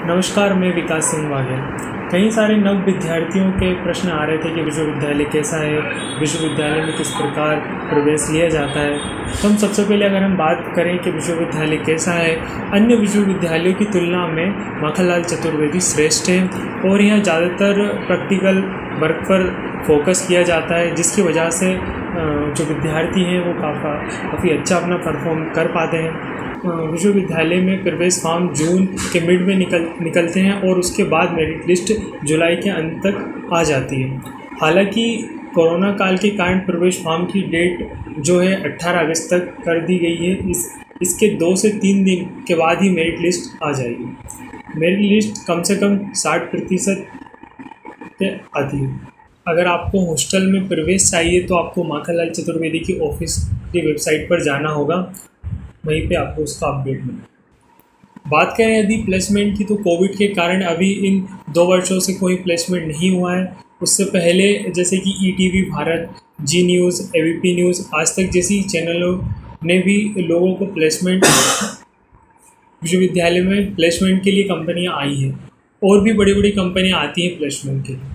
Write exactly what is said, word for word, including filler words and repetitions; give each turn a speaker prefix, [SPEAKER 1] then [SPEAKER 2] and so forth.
[SPEAKER 1] नमस्कार, मैं विकास सिंह वाघेल। कई सारे नव विद्यार्थियों के प्रश्न आ रहे थे कि विश्वविद्यालय कैसा है, विश्वविद्यालय में किस प्रकार प्रवेश लिया जाता है। तो हम सबसे पहले अगर हम बात करें कि विश्वविद्यालय कैसा है, अन्य विश्वविद्यालयों की तुलना में माखनलाल चतुर्वेदी श्रेष्ठ है और यहाँ ज़्यादातर प्रैक्टिकल वर्क पर फोकस किया जाता है, जिसकी वजह से जो विद्यार्थी हैं वो काफ़ी काफ़ी अच्छा अपना परफॉर्म कर पाते हैं। विश्वविद्यालय में प्रवेश फॉर्म जून के मिड में निकल निकलते हैं और उसके बाद मेरिट लिस्ट जुलाई के अंत तक आ जाती है। हालांकि कोरोना काल के कारण प्रवेश फॉर्म की डेट जो है अठारह अगस्त तक कर दी गई है। इस इसके दो से तीन दिन के बाद ही मेरिट लिस्ट आ जाएगी। मेरिट लिस्ट कम से कम साठ प्रतिशत पे आती है। अगर आपको हॉस्टल में प्रवेश चाहिए तो आपको माखनलाल चतुर्वेदी की ऑफिस की वेबसाइट पर जाना होगा, वहीं पे आपको उसका अपडेट मिलेगा। बात करें यदि प्लेसमेंट की, तो कोविड के कारण अभी इन दो वर्षों से कोई प्लेसमेंट नहीं हुआ है। उससे पहले जैसे कि ETV Bharat, Zee news, ABP news, Aaj Tak जैसी चैनलों ने भी लोगों को प्लेसमेंट विश्वविद्यालय में प्लेसमेंट के लिए कंपनियां आई हैं और भी बड़ी बड़ी कंपनियां आती हैं प्लेसमेंट के लिए।